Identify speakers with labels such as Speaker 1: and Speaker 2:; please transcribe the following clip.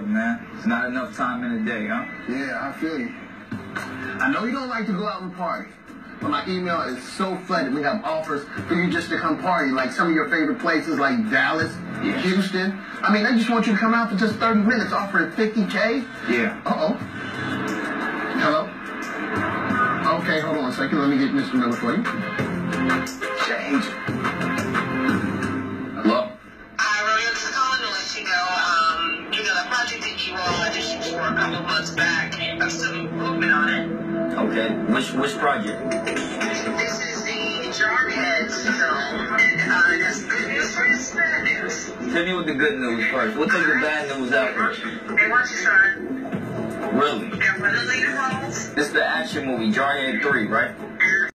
Speaker 1: man. It's not enough time in a day, huh?
Speaker 2: Yeah, I feel you. I know you don't like to go out and party, but my email is so flooded. We have offers for you just to come party, like some of your favorite places like Dallas, Houston. I mean, they just want you to come out for just 30 minutes offering $50K.
Speaker 1: Yeah.
Speaker 2: Uh-oh. Hello? Okay, hold on a second. Let me get Mr. Miller for you. Change. Hello?
Speaker 3: Romeo, just calling to let you know, the project that you all auditioned for a couple months back, I'm still moving on it.
Speaker 1: Okay. Which project?
Speaker 3: This is the Jarheads film. That's good news for you, bad news.
Speaker 1: Tell me what the good news first. We'll take the bad news after.
Speaker 3: They want you, son.
Speaker 1: Really?
Speaker 3: They're one of the leading roles.
Speaker 1: This is the action movie, Jarhead 3, right?